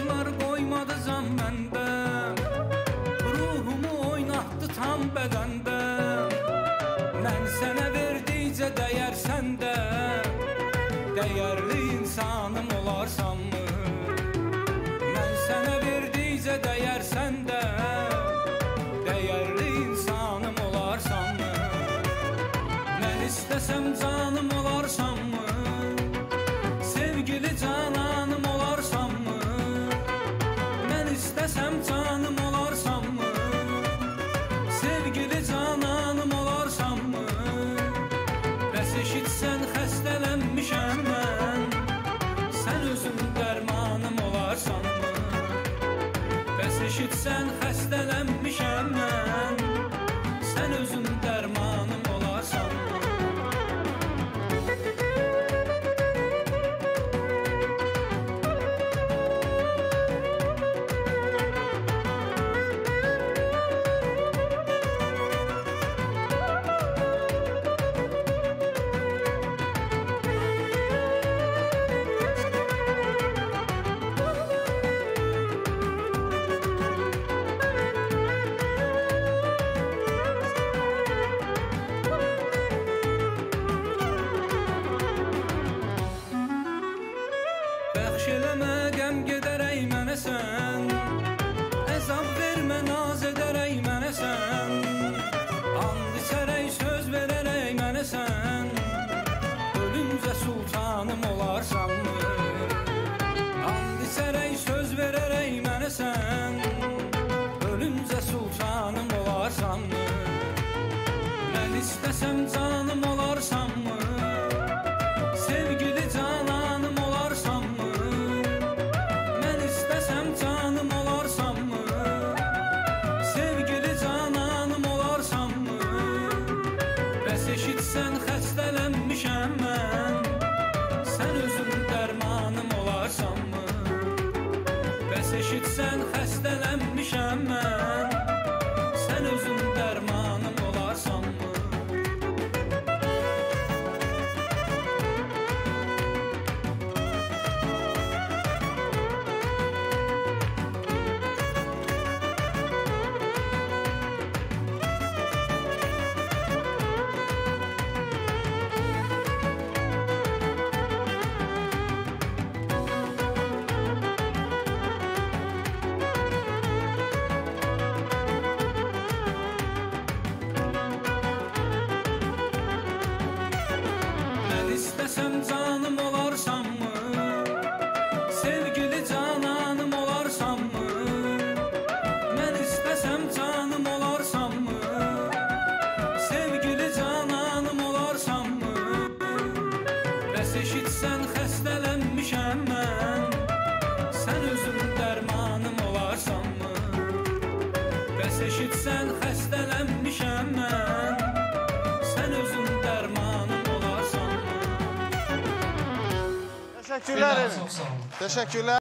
Yaşlar qoymadı can məndə, ruhumu oynatdı tam bədəndə. Mən sənə verdikcə dəyər səndə, dəyərli insanım olarsanmı? Mən sənə verdikcə dəyər səndə, dəyərli insanım olarsanmı? Mən istəsəm canım olarsanmı? Sevgili cananım olarsanmı? Mən istəsəm canım olarsanmı? Sevgili cananım olarsanmı? Bəs eşitsən xəstələnmişəm mən, sən özün dərmanım olarsanmı? Bəs eşitsən xəstələnmişəm mən, sən özün dərmanım olarsanmı? Bəxş eləmə, qəm gedərək mənə sən, əzab vermə, naz edərək mənə sən. And içərək, söz verərək mənə sən, ölümcə sultanım olarsanmı? And içərək, söz verərək mənə sən, ölümcə sultanım olarsanmı? Mən istəsəm canım olarsanmı? Sevgili cananım olarsanmı? Mən istəsəm canım olarsanmı? Sevgili cananım olarsanmı? Bəs eşitsən xəstələnmişəm mən, sən özün dərmanım olarsanmı? Bəs eşitsən xəstələnmişəm mən, sən özün dərmanım olarsanmı? İstəsəm canım olarsanmı? Sevgili cananım olarsanmı? Mən istəsəm canım olarsanmı? Sevgili cananım olarsanmı? Bəs eşitsən xəstələnmişəm mən, sən özün dərmanım olarsanmı? Bəs eşitsən xəstələnmişəm mən, sən özün dərmanım olarsanmı? Teşekkürler. Teşekkürler.